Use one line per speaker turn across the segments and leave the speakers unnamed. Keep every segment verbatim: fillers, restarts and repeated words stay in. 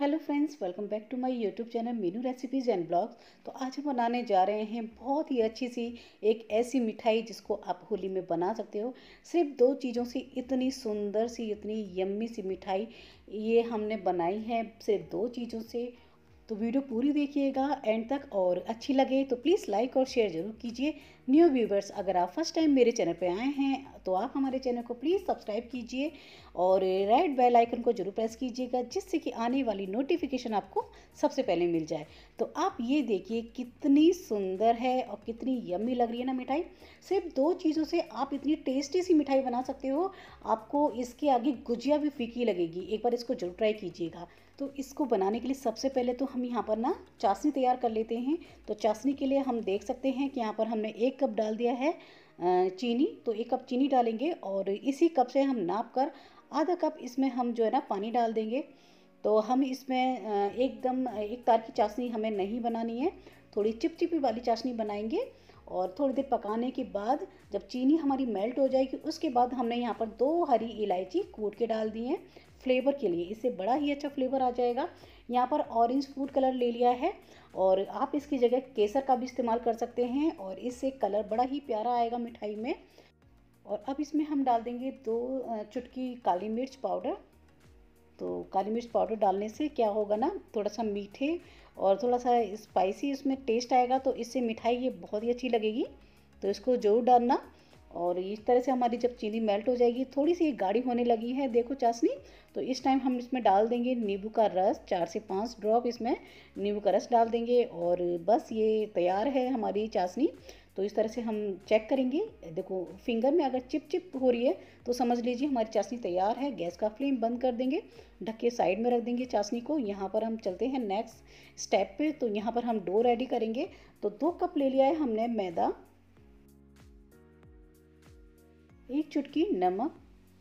Hello friends, welcome back to my YouTube channel Meenu recipes and blogs. तो आज हम बनाने जा रहे हैं बहुत ही अच्छी सी एक ऐसी मिठाई जिसको आप होली में बना सकते हो सिर्फ दो चीज़ों से। इतनी सुंदर सी, इतनी यम्मी सी मिठाई ये हमने बनाई है सिर्फ दो चीज़ों से। तो वीडियो पूरी देखिएगा एंड तक, और अच्छी लगे तो प्लीज़ लाइक और शेयर ज़रूर कीजिए। न्यू व्यूवर्स, अगर आप फर्स्ट टाइम मेरे चैनल पे आए हैं तो आप हमारे चैनल को प्लीज़ सब्सक्राइब कीजिए और रेड बेल आइकन को जरूर प्रेस कीजिएगा, जिससे कि आने वाली नोटिफिकेशन आपको सबसे पहले मिल जाए। तो आप ये देखिए कितनी सुंदर है और कितनी यम्मी लग रही है ना मिठाई। सिर्फ दो चीज़ों से आप इतनी टेस्टी सी मिठाई बना सकते हो। आपको इसके आगे गुजिया भी फीकी लगेगी, एक बार इसको जरूर ट्राई कीजिएगा। तो इसको बनाने के लिए सबसे पहले तो हम यहाँ पर ना चाशनी तैयार कर लेते हैं। तो चाशनी के लिए हम देख सकते हैं कि यहाँ पर हमने एक कप डाल दिया है चीनी। तो एक कप चीनी डालेंगे और इसी कप से हम नाप कर आधा कप इसमें हम जो है ना पानी डाल देंगे। तो हम इसमें एकदम एक तार की चाशनी हमें नहीं बनानी है, थोड़ी चिपचिपी वाली चाशनी बनाएंगे। और थोड़ी देर पकाने के बाद जब चीनी हमारी मेल्ट हो जाएगी, उसके बाद हमने यहाँ पर दो हरी इलायची कूट के डाल दी हैं फ्लेवर के लिए। इससे बड़ा ही अच्छा फ्लेवर आ जाएगा। यहाँ पर ऑरेंज फूड कलर ले लिया है और आप इसकी जगह केसर का भी इस्तेमाल कर सकते हैं और इससे कलर बड़ा ही प्यारा आएगा मिठाई में। और अब इसमें हम डाल देंगे दो चुटकी काली मिर्च पाउडर। तो काली मिर्च पाउडर डालने से क्या होगा ना, थोड़ा सा मीठे और थोड़ा सा स्पाइसी इसमें टेस्ट आएगा, तो इससे मिठाई ये बहुत ही अच्छी लगेगी। तो इसको ज़रूर डालना। और इस तरह से हमारी जब चीनी मेल्ट हो जाएगी, थोड़ी सी गाढ़ी होने लगी है देखो चाशनी, तो इस टाइम हम इसमें डाल देंगे नींबू का रस। चार से पाँच ड्रॉप इसमें नींबू का रस डाल देंगे और बस ये तैयार है हमारी चाशनी। तो इस तरह से हम चेक करेंगे, देखो फिंगर में अगर चिप चिप हो रही है तो समझ लीजिए हमारी चाशनी तैयार है। गैस का फ्लेम बंद कर देंगे, ढक के साइड में रख देंगे चाशनी को। यहाँ पर हम चलते हैं नेक्स्ट स्टेप पे। तो यहाँ पर हम डो रेडी करेंगे। तो दो कप ले लिया है हमने मैदा, एक चुटकी नमक,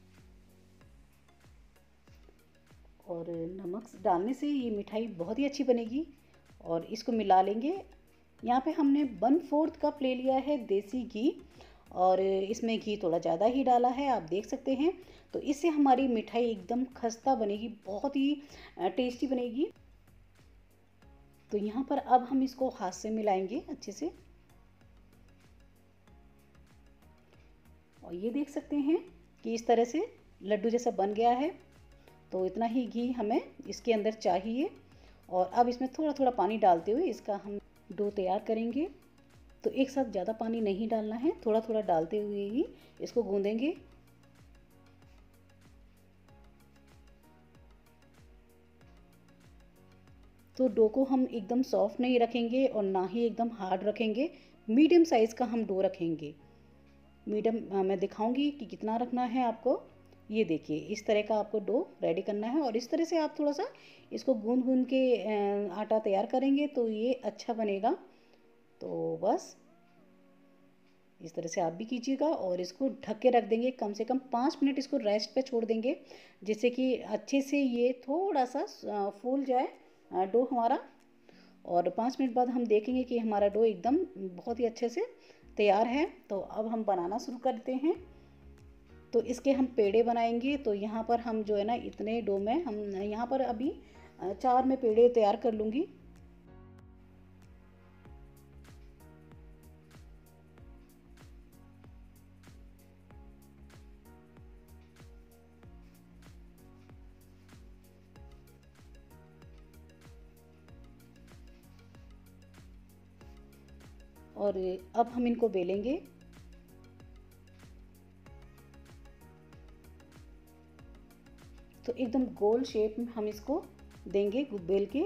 और नमक डालने से ये मिठाई बहुत ही अच्छी बनेगी। और इसको मिला लेंगे। यहाँ पे हमने वन फोर्थ कप ले लिया है देसी घी, और इसमें घी थोड़ा ज़्यादा ही डाला है, आप देख सकते हैं। तो इससे हमारी मिठाई एकदम खस्ता बनेगी, बहुत ही टेस्टी बनेगी। तो यहाँ पर अब हम इसको हाथ से मिलाएंगे अच्छे से, और ये देख सकते हैं कि इस तरह से लड्डू जैसा बन गया है। तो इतना ही घी हमें इसके अंदर चाहिए। और अब इसमें थोड़ा थोड़ा पानी डालते हुए इसका हम डो तैयार करेंगे। तो एक साथ ज़्यादा पानी नहीं डालना है, थोड़ा थोड़ा डालते हुए ही इसको गूंदेंगे। तो डो को हम एकदम सॉफ्ट नहीं रखेंगे और ना ही एकदम हार्ड रखेंगे, मीडियम साइज़ का हम डो रखेंगे। मीडियम मैं दिखाऊंगी कि कितना रखना है आपको। ये देखिए इस तरह का आपको डो रेडी करना है, और इस तरह से आप थोड़ा सा इसको गूंद गूंद के आटा तैयार करेंगे तो ये अच्छा बनेगा। तो बस इस तरह से आप भी कीजिएगा और इसको ढक के रख देंगे। कम से कम पाँच मिनट इसको रेस्ट पे छोड़ देंगे, जिससे कि अच्छे से ये थोड़ा सा फूल जाए डो हमारा। और पाँच मिनट बाद हम देखेंगे कि हमारा डो एकदम बहुत ही अच्छे से तैयार है। तो अब हम बनाना शुरू करते हैं। तो इसके हम पेड़े बनाएंगे। तो यहाँ पर हम जो है ना इतने डो में हम यहाँ पर अभी चार में पेड़े तैयार कर लूँगी। और अब हम इनको बेलेंगे। तो एकदम गोल शेप में हम इसको देंगे बेल के।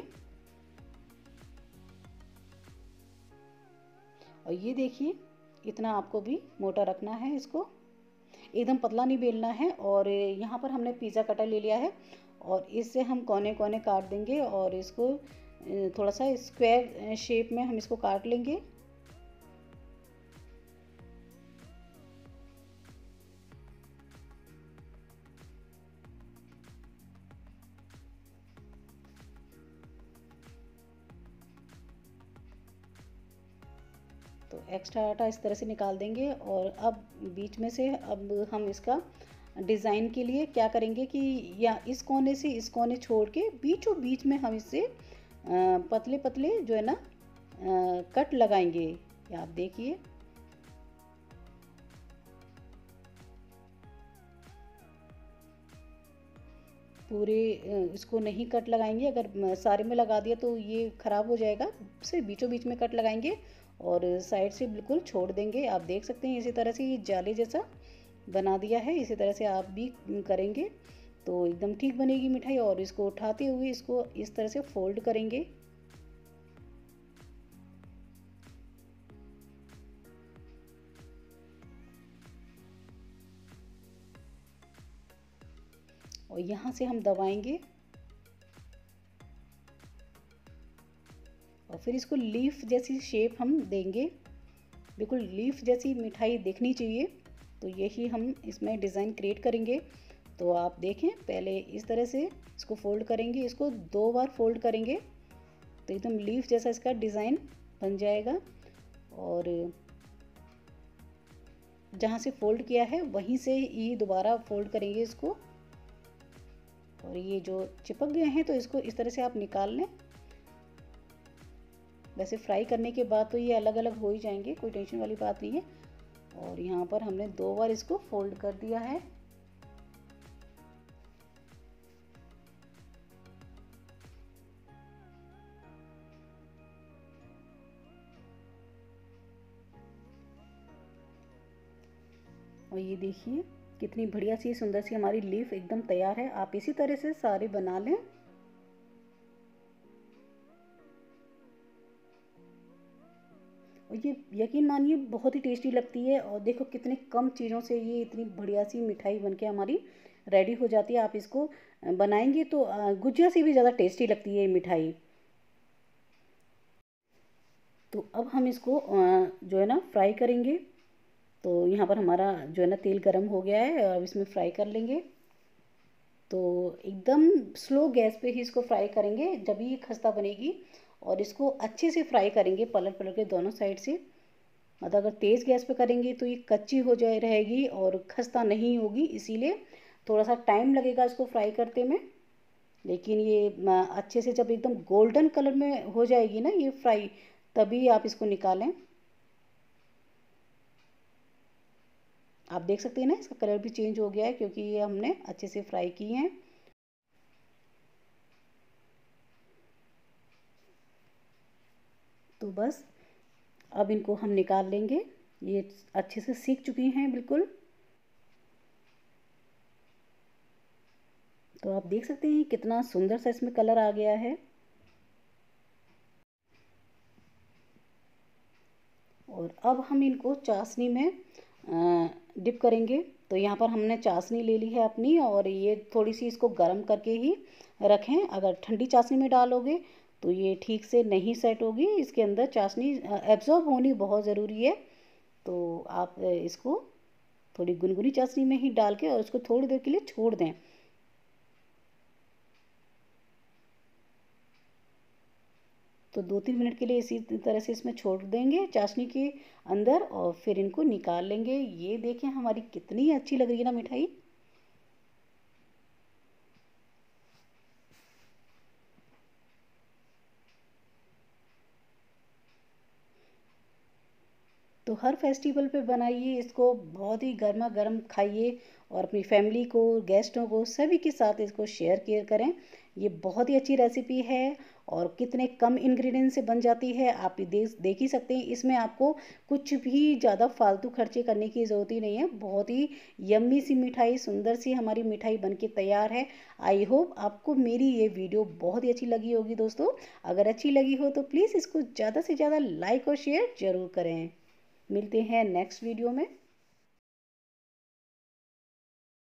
और ये देखिए इतना आपको भी मोटा रखना है, इसको एकदम पतला नहीं बेलना है। और यहाँ पर हमने पिज़्ज़ा कटर ले लिया है और इससे हम कोने कोने काट देंगे और इसको थोड़ा सा स्क्वायर शेप में हम इसको काट लेंगे। तो एक्स्ट्रा आटा इस तरह से निकाल देंगे। और अब बीच में से अब हम इसका डिज़ाइन के लिए क्या करेंगे कि या इस कोने से इस कोने छोड़ के बीचों बीच में हम इससे पतले पतले जो है ना कट लगाएंगे। ये आप देखिए, पूरे इसको नहीं कट लगाएंगे, अगर सारे में लगा दिया तो ये ख़राब हो जाएगा। सिर्फ बीचों बीच में कट लगाएंगे और साइड से बिल्कुल छोड़ देंगे। आप देख सकते हैं इसी तरह से ये जाली जैसा बना दिया है। इसी तरह से आप भी करेंगे तो एकदम ठीक बनेगी मिठाई। और इसको उठाते हुए इसको इस तरह से फोल्ड करेंगे। और यहाँ से हम दबाएंगे और फिर इसको लीफ जैसी शेप हम देंगे। बिल्कुल लीफ जैसी मिठाई दिखनी चाहिए, तो यही हम इसमें डिज़ाइन क्रिएट करेंगे। तो आप देखें, पहले इस तरह से इसको फोल्ड करेंगे, इसको दो बार फोल्ड करेंगे तो एकदम लीफ जैसा इसका डिज़ाइन बन जाएगा। और जहाँ से फोल्ड किया है वहीं से ही दोबारा फोल्ड करेंगे इसको। और ये जो चिपक गए हैं तो इसको इस तरह से आप निकाल लें। वैसे फ्राई करने के बाद तो ये अलग अलग हो ही जाएंगे, कोई टेंशन वाली बात नहीं है। और यहाँ पर हमने दो बार इसको फोल्ड कर दिया है। और ये देखिए कितनी बढ़िया सी सुंदर सी हमारी लीफ एकदम तैयार है। आप इसी तरह से सारे बना लें। और ये यकीन मानिए बहुत ही टेस्टी लगती है। और देखो कितने कम चीज़ों से ये इतनी बढ़िया सी मिठाई बनके हमारी रेडी हो जाती है। आप इसको बनाएंगे तो गुजिया से भी ज़्यादा टेस्टी लगती है ये मिठाई। तो अब हम इसको जो है ना फ्राई करेंगे। तो यहाँ पर हमारा जो है ना तेल गरम हो गया है और अब इसमें फ्राई कर लेंगे। तो एकदम स्लो गैस पे ही इसको फ्राई करेंगे, जब ये खस्ता बनेगी। और इसको अच्छे से फ्राई करेंगे पलट पलट के दोनों साइड से। मतलब अगर तेज़ गैस पे करेंगे तो ये कच्ची हो जाए रहेगी और खस्ता नहीं होगी, इसीलिए थोड़ा सा टाइम लगेगा इसको फ्राई करते में। लेकिन ये अच्छे से जब एकदम गोल्डन कलर में हो जाएगी ना ये फ्राई, तभी आप इसको निकालें। आप देख सकते हैं ना इसका कलर भी चेंज हो गया है, क्योंकि ये हमने अच्छे से फ्राई की हैं। तो बस अब इनको हम निकाल लेंगे। ये अच्छे से सीख चुकी हैं बिल्कुल। तो आप देख सकते हैं कितना सुंदर सा इसमें कलर आ गया है। और अब हम इनको चाशनी में डिप करेंगे। तो यहाँ पर हमने चाशनी ले ली है अपनी, और ये थोड़ी सी इसको गर्म करके ही रखें। अगर ठंडी चाशनी में डालोगे तो ये ठीक से नहीं सेट होगी। इसके अंदर चाशनी एब्जॉर्ब होनी बहुत ज़रूरी है। तो आप इसको थोड़ी गुनगुनी चाशनी में ही डाल के और इसको थोड़ी देर के लिए छोड़ दें। तो दो तीन मिनट के लिए इसी तरह से इसमें छोड़ देंगे चाशनी के अंदर, और फिर इनको निकाल लेंगे। ये देखें हमारी कितनी अच्छी लग रही है ना मिठाई। तो हर फेस्टिवल पे बनाइए इसको, बहुत ही गर्मा गर्म खाइए और अपनी फैमिली को, गेस्टों को, सभी के साथ इसको शेयर किया करें। ये बहुत ही अच्छी रेसिपी है और कितने कम इंग्रेडिएंट से बन जाती है, आप ये देख देख ही सकते हैं। इसमें आपको कुछ भी ज़्यादा फालतू खर्चे करने की ज़रूरत ही नहीं है। बहुत ही यम्मी सी मिठाई, सुंदर सी हमारी मिठाई बनके तैयार है। आई होप आपको मेरी ये वीडियो बहुत ही अच्छी लगी होगी दोस्तों। अगर अच्छी लगी हो तो प्लीज़ इसको ज़्यादा से ज़्यादा लाइक और शेयर ज़रूर करें। मिलते हैं नेक्स्ट वीडियो में।